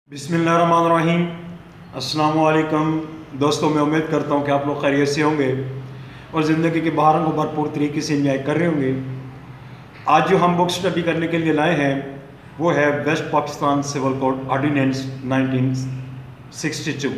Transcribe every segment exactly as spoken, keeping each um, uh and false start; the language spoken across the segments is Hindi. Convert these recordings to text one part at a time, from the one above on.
बिस्मिल्लाहिर्रहमानिर्रहीम। अस्सलाम वालेकुम दोस्तों, मैं उम्मीद करता हूँ कि आप लोग खैरियत से होंगे और ज़िंदगी के बहारों को भरपूर तरीके से इंजॉय कर रहे होंगे। आज जो हम बुक स्टडी करने के लिए लाए हैं वो है West Pakistan civil code ordinance nineteen sixty two,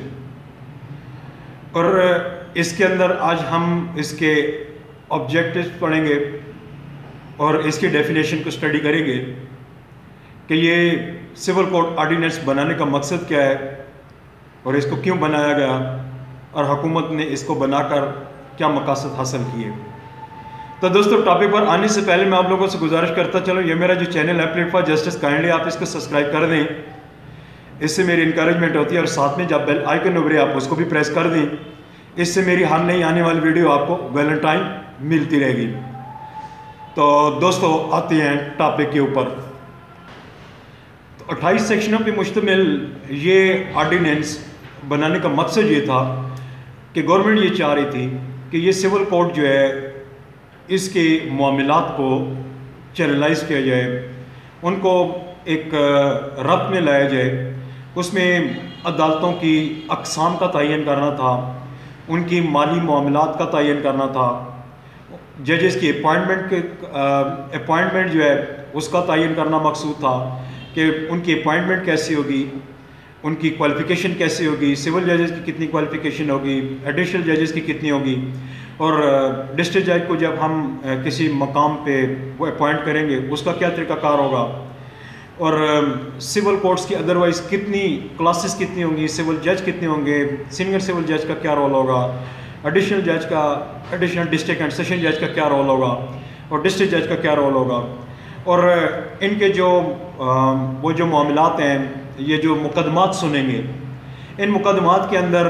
और इसके अंदर आज हम इसके ऑब्जेक्टिव्स पढ़ेंगे और इसकी डेफिनेशन को स्टडी करेंगे कि ये सिविल कोड ऑर्डिनेंस बनाने का मकसद क्या है और इसको क्यों बनाया गया और हुकूमत ने इसको बनाकर क्या मकासद हासिल किए। तो दोस्तों, टॉपिक पर आने से पहले मैं आप लोगों से गुजारिश करता चलो, ये मेरा जो चैनल है प्लेट फॉर जस्टिस, काइंडली आप इसको सब्सक्राइब कर दें, इससे मेरी इंकरेजमेंट होती है। और साथ में जब बेल आइकन उभरे आप उसको भी प्रेस कर दें, इससे मेरी हर नई आने वाली वीडियो आपको वैलेंटाइन मिलती रहेगी। तो दोस्तों, आते हैं टॉपिक के ऊपर। अट्ठाईस सेक्शनों पे मुश्तमिल ये ऑर्डिनेंस बनाने का मकसद ये था कि गवर्नमेंट ये चाह रही थी कि ये सिविल कोड जो है इसके मामलात को चैनलाइज किया जाए, उनको एक रब्त में लाया जाए। उसमें अदालतों की अक़साम का तयन करना था, उनकी माली मामलात का तयन करना था, जजेस की अपॉइंटमेंट के अपॉइंटमेंट जो है उसका तयन करना मकसूद था कि उनकी अपॉइंटमेंट कैसी होगी, उनकी क्वालिफ़िकेशन कैसी होगी, सिविल जजेस की कितनी क्वालिफ़िकेशन होगी, एडिशनल जजेस की कितनी होगी, और डिस्ट्रिक्ट जज को जब हम किसी मकाम पे वो अपॉइंट करेंगे उसका क्या तरीक़ाकार होगा, और सिविल कोर्ट्स की अदरवाइज़ कितनी क्लासेस कितनी होंगी, सिविल जज कितने होंगे, सीनियर सिविल जज का क्या रोल होगा, एडिशनल जज का एडिशनल डिस्ट्रिक्ट एंड सेशन जज का क्या रोल होगा, और डिस्ट्रिक्ट जज का क्या रोल होगा, और इनके जो वो जो मामलात हैं, ये जो मुकदमात सुनेंगे, इन मुकदमात के अंदर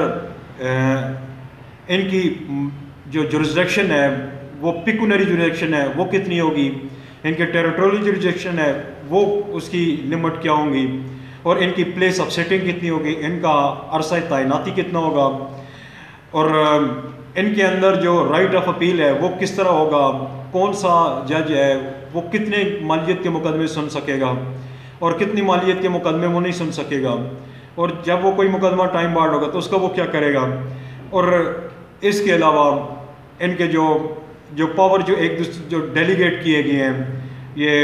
इनकी जो जुरिसडिक्शन है वो पिकुनरी जुरिसडिक्शन है वो कितनी होगी, इनके टेरिटोरियल जुरिसडिक्शन है वो उसकी लिमिट क्या होंगी, और इनकी प्लेस ऑफ सेटिंग कितनी होगी, इनका अरसा तैनाती कितना होगा, और इनके अंदर जो राइट ऑफ अपील है वो किस तरह होगा, कौन सा जज है वो कितने मालियत के मुकदमे सुन सकेगा और कितनी मालियत के मुकदमे वो नहीं सुन सकेगा, और जब वो कोई मुकदमा टाइम बार्ड होगा तो उसका वो क्या करेगा। और इसके अलावा इनके जो जो पावर जो एक दूसरे जो डेलीगेट किए गए हैं, ये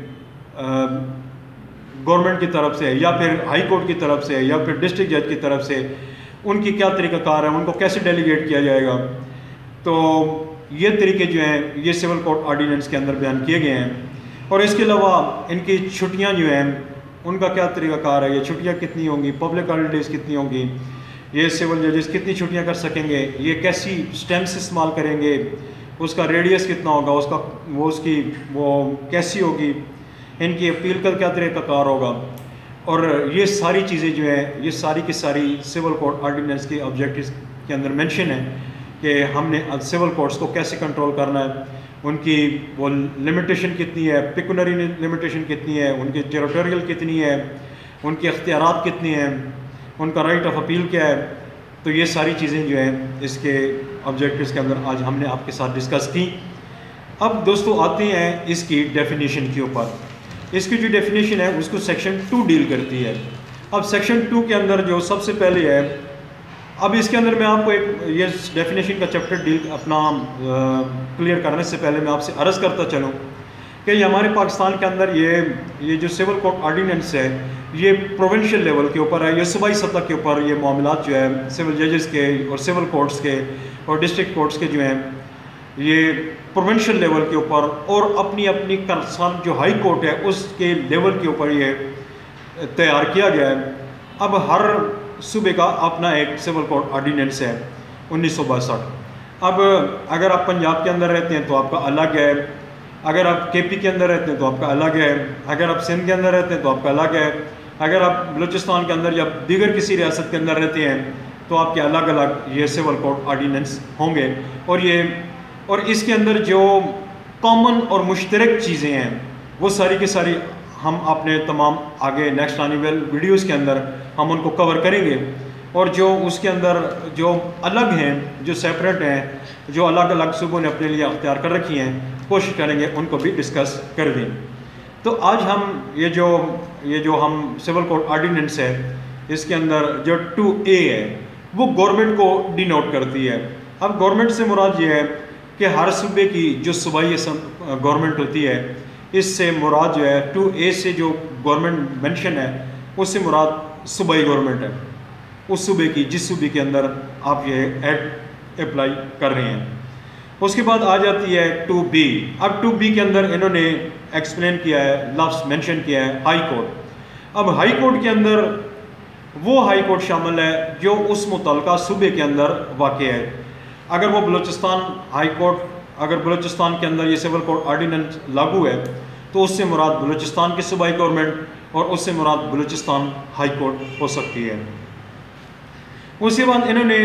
गवर्नमेंट की तरफ से या फिर हाई कोर्ट की तरफ से या फिर डिस्ट्रिक्ट जज की तरफ से, उनकी क्या तरीक़ाकार है, उनको कैसे डेलीगेट किया जाएगा। तो ये तरीके जो हैं ये सिविल कोड ऑर्डिनेंस के अंदर बयान किए गए हैं। और इसके अलावा इनकी छुट्टियां जो हैं उनका क्या तरीक़ाकार है, ये छुट्टियां कितनी होंगी, पब्लिक हॉलीडेज़ कितनी होंगी, ये सिविल जजेस कितनी छुट्टियां कर सकेंगे, ये कैसी स्टैम्प्स इस्तेमाल करेंगे, उसका रेडियस कितना होगा, उसका वो उसकी वो कैसी होगी, इनकी अपील का क्या तरीक़ाकार होगा, और ये सारी चीज़ें जो हैं ये सारी की सारी सिविल कोड ऑर्डिनेंस के ऑब्जेक्टिव्स के अंदर मेंशन है कि हमने सिविल कोर्ट्स को कैसे कंट्रोल करना है, उनकी वो लिमिटेशन कितनी है, पिकुनरी लिमिटेशन कितनी है, उनकी टेरिटोरियल कितनी है, उनके अख्तियारात कितनी हैं, उनका राइट ऑफ अपील क्या है। तो ये सारी चीज़ें जो हैं इसके ऑब्जेक्टिव्स के अंदर आज हमने आपके साथ डिस्कस की। अब दोस्तों आते हैं इसकी डेफिनेशन के ऊपर। इसकी जो डेफिनेशन है उसको सेक्शन टू डील करती है। अब सेक्शन टू के अंदर जो सबसे पहले है, अब इसके अंदर मैं आपको एक ये डेफिनेशन का चैप्टर डील अपना क्लियर करने से पहले मैं आपसे अर्ज़ करता चलूँ कि ये हमारे पाकिस्तान के अंदर ये ये जो सिविल कोड ऑर्डिनेंस है ये प्रोविंशियल लेवल के ऊपर है, ये सूबाई सतह के ऊपर ये मामलात जो है सिविल जजेस के और सिविल कोर्ट्स के और डिस्ट्रिक्ट कोर्ट्स के जो हैं ये प्रोविंशियल लेवल के ऊपर और अपनी अपनी कंसर्न जो हाई कोर्ट है उसके लेवल के ऊपर ये तैयार किया गया है। अब हर सूबे का अपना एक सिविल कोड ऑर्डिनेंस है उन्नीस सौ बासठ। अब अगर आप पंजाब के अंदर रहते हैं तो आपका अलग है, अगर आप के पी के अंदर रहते हैं तो आपका अलग है, अगर आप सिंध के अंदर रहते हैं तो आपका अलग है, अगर आप बलूचिस्तान के अंदर या दीगर किसी रियासत के अंदर रहते हैं तो आपके अलग अलग ये सिविल कोड ऑर्डिनेंस होंगे। और ये और इसके अंदर जो कॉमन और मुश्तरक चीज़ें हैं वो सारी की सारी हम अपने तमाम आगे नेक्स्ट आने वाले वीडियोज़ के अंदर हम उनको कवर करेंगे, और जो उसके अंदर जो अलग हैं, जो सेपरेट हैं, जो अलग अलग सूबों ने अपने लिए अख्तियार कर रखी हैं, कोशिश करेंगे उनको भी डिस्कस कर दें। तो आज हम ये जो ये जो हम सिविल कोड ऑर्डिनेंस है इसके अंदर जो टू ए है वो गवर्नमेंट को डिनोट करती है। अब गवर्नमेंट से मुराद ये है कि हर सूबे की जो सूबाई गवर्नमेंट होती है, इससे मुराद जो है टू ए से जो गवर्नमेंट मेंशन है उससे मुराद सूबाई गवर्नमेंट है, उस सूबे की जिस सूबे के अंदर आप ये एक्ट अप्लाई कर रहे हैं। उसके बाद आ जाती है टू बी। अब टू बी के अंदर इन्होंने एक्सप्लेन किया है, लफ्ज़ मेंशन किया है हाई कोर्ट। अब हाई कोर्ट के अंदर वो हाई कोर्ट शामिल है जो उस मुतल्लिका सूबे के अंदर वाक़ है। अगर वो बलूचिस्तान हाई कोर्ट, अगर बलूचिस्तान के अंदर ये सिविल कोड आर्डिनेंस लागू है तो उससे मुराद बलूचिस्तान की सूबाई गवर्नमेंट और उससे मुराद बलूचिस्तान हाई कोर्ट हो सकती है। उसके बाद इन्होंने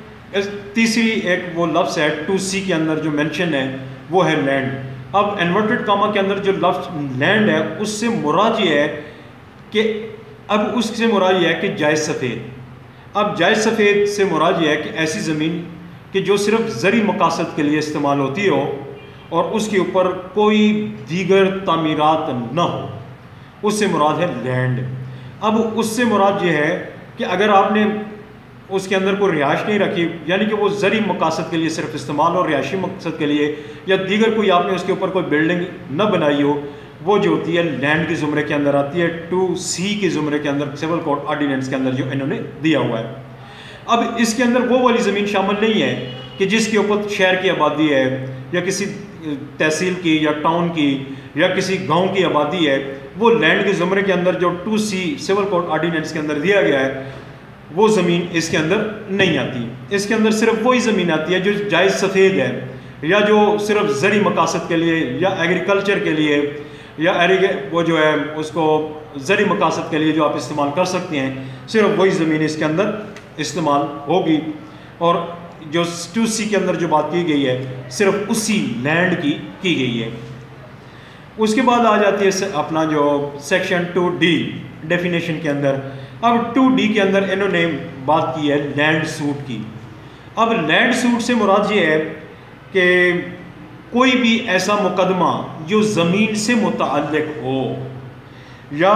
तीसरी एक वो लफ्ज़ है टू सी के अंदर जो मेंशन है वो है लैंड। अब इन्वर्टेड कामा के अंदर जो लफ्ज़ लैंड है उससे मुराद ये है कि अब उससे मुराद ये है कि जायज़ सफ़ेद। अब जायज़ सफ़ेद से मुराद ये है कि ऐसी ज़मीन कि जो सिर्फ ज़री मकासद के लिए इस्तेमाल होती हो और उसके ऊपर कोई दीगर तामीरात न हो, उससे मुराद है लैंड। अब उससे मुराद ये है कि अगर आपने उसके अंदर कोई रिहाइश नहीं रखी, यानी कि वो ज़री मकासद के लिए सिर्फ इस्तेमाल और रिहायशी मकसद के लिए, या दीगर कोई आपने उसके ऊपर कोई बिल्डिंग न बनाई हो, वो जो होती है लैंड के ज़ुमरे के अंदर आती है, टू सी के ज़ुमरे के अंदर सिविल कोड ऑर्डिनेंस के अंदर जो इन्होंने दिया हुआ है। अब इसके अंदर वो वाली ज़मीन शामिल नहीं है कि जिसके ऊपर शहर की आबादी है या किसी तहसील की या टाउन की या किसी गांव की आबादी है, वो लैंड के ज़ुमरे के अंदर जो two C civil code ordinance के अंदर दिया गया है वो ज़मीन इसके अंदर नहीं आती। इसके अंदर सिर्फ वही ज़मीन आती है जो जायज़ सफ़ेद है या जो सिर्फ ज़री मकासद के लिए या एग्रीकल्चर के लिए या वो जो है उसको ज़री मकासद के लिए जो आप इस्तेमाल कर सकते हैं, सिर्फ वही ज़मीन इसके अंदर इस्तेमाल होगी। और जो टू सी के अंदर जो बात की गई है सिर्फ उसी लैंड की की गई है। उसके बाद आ जाती है अपना जो सेक्शन टू डी डेफिनेशन के अंदर। अब टू डी के अंदर इन्होंने बात की है लैंड सूट की। अब लैंड सूट से मुराद ये है कि कोई भी ऐसा मुकदमा जो ज़मीन से मुतअल्लिक़ हो या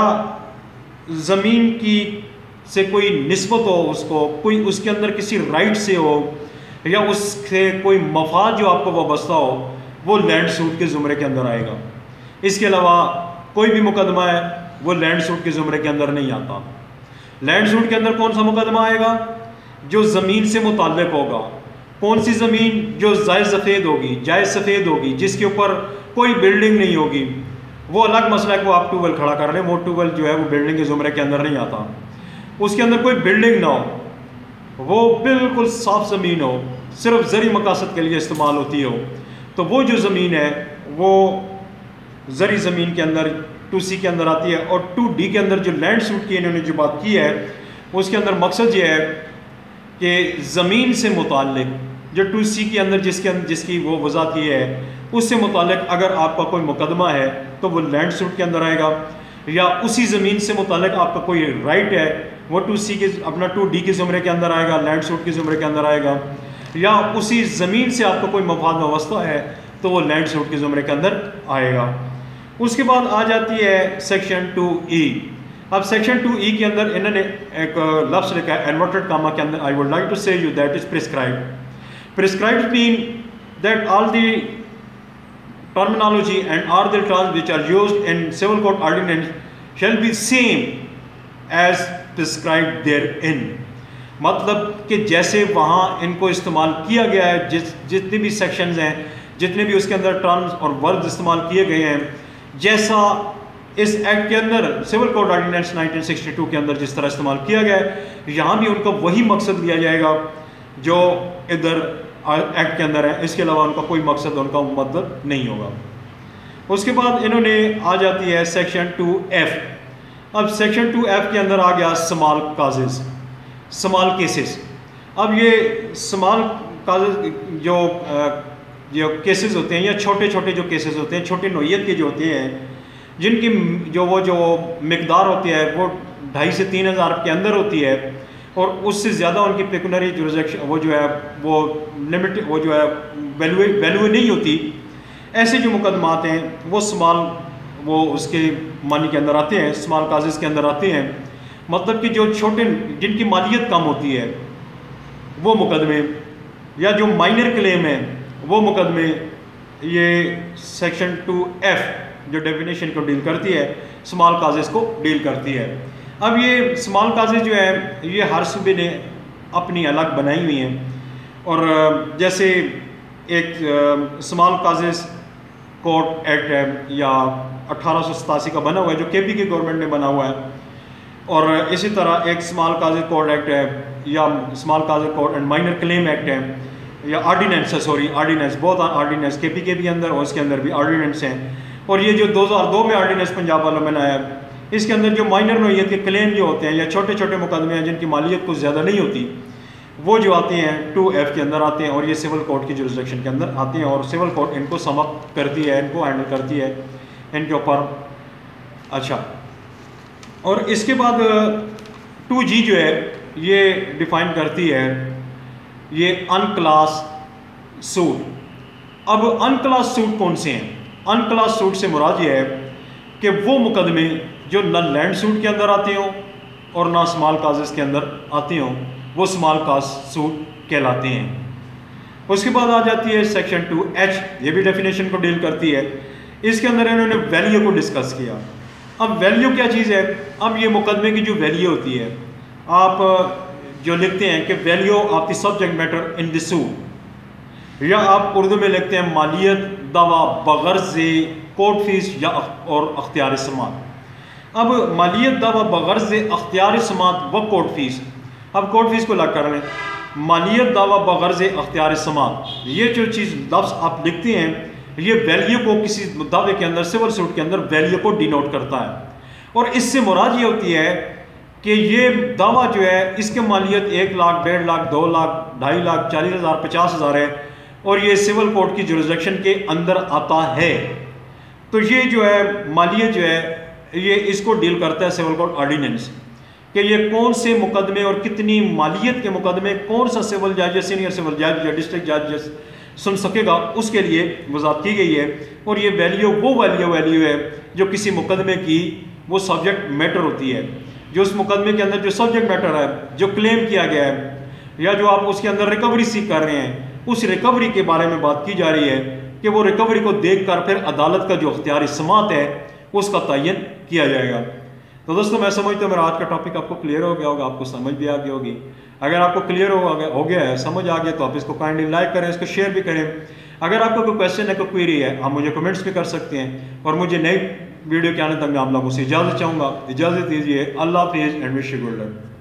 ज़मीन की से कोई निस्बत हो, उसको कोई उसके अंदर किसी राइट से हो या उससे कोई मफाद जो आपको वाबस्ता हो, वो लैंड सूट के ज़ुमरे के अंदर आएगा। इसके अलावा कोई भी मुकदमा है वो लैंड सूट के ज़ुमरे के अंदर नहीं आता। लैंड सूट के अंदर कौन सा मुकदमा आएगा? जो ज़मीन से मुताल्लिक़ होगा। कौन सी ज़मीन? जो जायज़ सफ़ेद होगी, जायज़ सफ़ेद होगी, जिसके ऊपर कोई बिल्डिंग नहीं होगी। वो अलग मसला है कि वो आप ट्यूबवेल खड़ा कर रहे हैं, वो ट्यूबवेल जो है वो बिल्डिंग के ज़ुमरे के अंदर नहीं आता। उसके अंदर कोई बिल्डिंग ना हो, वो बिल्कुल साफ ज़मीन हो, सिर्फ ज़री मकासद के लिए इस्तेमाल होती हो, तो वो जो ज़मीन है वो ज़री ज़मीन के अंदर टू सी के अंदर आती है। और टू डी के अंदर जो लैंड सूट की इन्होंने जो बात की है उसके अंदर मकसद ये है कि ज़मीन से मुताल्लिक़ जो टू सी के अंदर जिसके अंदर जिसकी वो वज़ाहत की है उससे मुताल्लिक़ अगर आपका कोई मुकदमा है तो वो लैंड सूट के अंदर आएगा, या उसी ज़मीन से मुताल्लिक़ आपका कोई राइट है वो टू सी के अपना टू डी के ज़ुमरे के अंदर आएगा, लैंड सूट के ज़ुमरे के अंदर आएगा, या उसी ज़मीन से आपका कोई मफाद वाबस्ता है तो वो लैंड सूट के ज़ुमरे के अंदर आएगा। उसके बाद आ जाती है सेक्शन टू ई। अब सेक्शन टू ई के अंदर इन्होंने एक लफ्ज़ लिखा है इन्वर्टेड कामा के अंदर, I would like to say you that is prescribed. Prescribed mean that all the terminology and all the terms which are used in civil code ordinance shall be same as prescribed therein। मतलब कि जैसे वहाँ इनको इस्तेमाल किया गया है, जिस जितने भी सेक्शंस हैं, जितने भी उसके अंदर टर्म्स और वर्ड इस्तेमाल किए गए हैं, जैसा इस एक्ट के अंदर civil code ordinance nineteen sixty two के अंदर जिस तरह इस्तेमाल किया गया है, यहाँ भी उनका वही मकसद लिया जाएगा जो इधर एक्ट के अंदर है। इसके अलावा उनका कोई मकसद उनका मतलब नहीं होगा। उसके बाद इन्होंने आ जाती है सेक्शन टू एफ। अब सेक्शन टू एफ के अंदर आ गया स्मॉल काजेस, स्मॉल केसेस। अब ये स्मॉल काजेस जो जो केसेस होते हैं या छोटे छोटे जो केसेस होते हैं, छोटी नौइयत के जो होते हैं, जिनकी जो वो जो मिकदार होती है वो ढाई से तीन हज़ार के अंदर होती है और उससे ज़्यादा उनकी पेकुनरी जुरिसडिक्शन वो जो है वो लिमिट वो जो है वैल्यू वैल्यू नहीं होती। ऐसे जो मुकदमात हैं वो स्मॉल वो उसके मानी के अंदर आते हैं, स्मॉल काजेज़ के अंदर आते हैं। मतलब कि जो छोटे जिनकी मालियत कम होती है वो मुकदमे, या जो माइनर क्लेम है वो मुकदमे, ये सेक्शन टू एफ जो डेफिनेशन को डील करती है, स्मॉल काजेस को डील करती है। अब ये स्मॉल काजेस जो है ये हर सूबे ने अपनी अलग बनाई हुई हैं, और जैसे एक स्मॉल काजेस कोर्ट एक्ट है या अठारह सौ सतासी का बना हुआ है जो के पी की गवर्नमेंट ने बना हुआ है, और इसी तरह एक स्मॉल काजेस कोर्ट एक्ट है या small causes court and minor claim act है, या आर्डिनेंस है, सॉरी आर्डिनेंस, बहुत आर्डिनेंस के पी के भी अंदर और इसके अंदर भी आर्डिनेंस हैं। और ये जो दो हज़ार दो में आर्डिनेंस पंजाब वालों में बनाया है, इसके अंदर जो माइनर नौइयत के क्लेम जो होते हैं या छोटे छोटे मुकदमे हैं जिनकी मालियत कुछ ज़्यादा नहीं होती, वो जो आते हैं टू एफ के अंदर आते हैं, और ये सिविल कोर्ट की जुरिसडिक्शन के अंदर आते हैं, और सिविल कोर्ट इनको समाप्त करती है, इनको हैंडल करती है इनके ऊपर। अच्छा, और इसके बाद टू जी जो है ये डिफाइन करती है ये अनक्लास सूट। अब अनक्लास सूट कौन से हैं? अनक्लास सूट से मुराद ये है कि वो मुकदमे जो न लैंड सूट के अंदर आते हों और ना स्मॉल काजेस के अंदर आते हों, वो स्मॉल काज सूट कहलाते हैं। उसके बाद आ जाती है सेक्शन टू एच, ये भी डेफिनेशन को डील करती है। इसके अंदर इन्होंने वैल्यू को डिस्कस किया। अब वैल्यू क्या चीज़ है? अब ये मुकदमे की जो वैल्यू होती है, आप जो लिखते हैं कि value of the subject matter in the suit, या आप उर्दू में लिखते हैं मालियत दावा बगर्ज़ कोर्ट फीस या और अख्तियार समात। अब मालियत दावा बगर्ज़ अख्तियार समात व कोर्ट फीस, अब कोर्ट फीस को अलग कर लें, मालियत दावा बगर्ज़ अख्तियार समात, ये जो चीज़ लफ्ज़ आप लिखते हैं ये वैल्यू को किसी दावे के अंदर, सिविल सूट के अंदर वैल्यू को डिनोट करता है। और इससे मुराद ये होती है कि ये दावा जो है इसके मालियत एक लाख डेढ़ लाख दो लाख ढाई लाख चालीस हज़ार पचास हज़ार है, और ये सिविल कोर्ट की जुरिसडिक्शन के अंदर आता है। तो ये जो है मालियत जो है ये इसको डील करता है सिविल कोर्ट ऑर्डिनेंस, कि ये कौन से मुकदमे और कितनी मालियत के मुकदमे कौन सा सिविल जज या सीनियर सिविल जज या डिस्ट्रिक्ट जज सुन सकेगा, उसके लिए वजाहत की गई है। और ये वैल्यू वो वैल्यू वैल्यू है जो किसी मुकदमे की वो सब्जेक्ट मैटर होती है, जो उस मुकदमे के अंदर जो सब्जेक्ट मैटर है, जो क्लेम किया गया है, या जो आप उसके अंदर रिकवरी सीख कर रहे हैं, उस रिकवरी के बारे में बात की जा रही है कि वो रिकवरी को देखकर फिर अदालत का जो अख्तियारी समात है उसका तयन किया जाएगा। तो दोस्तों मैं समझता हूँ मेरा आज का टॉपिक आपको क्लियर हो गया होगा, आपको समझ भी आ गई होगी। अगर आपको क्लियर हो हो गया है, समझ आ गया, तो आप इसको काइंडली लाइक करें, इसको शेयर भी करें। अगर आपको कोई क्वेश्चन है, कोई क्वेरी है, आप मुझे कमेंट्स भी कर सकते हैं। और मुझे नई वीडियो के आने तक मैं आप लोगों से इजाज़त चाहूँगा। इजाज़त दीजिए। अल्लाह हाफिज़ and wish you good luck.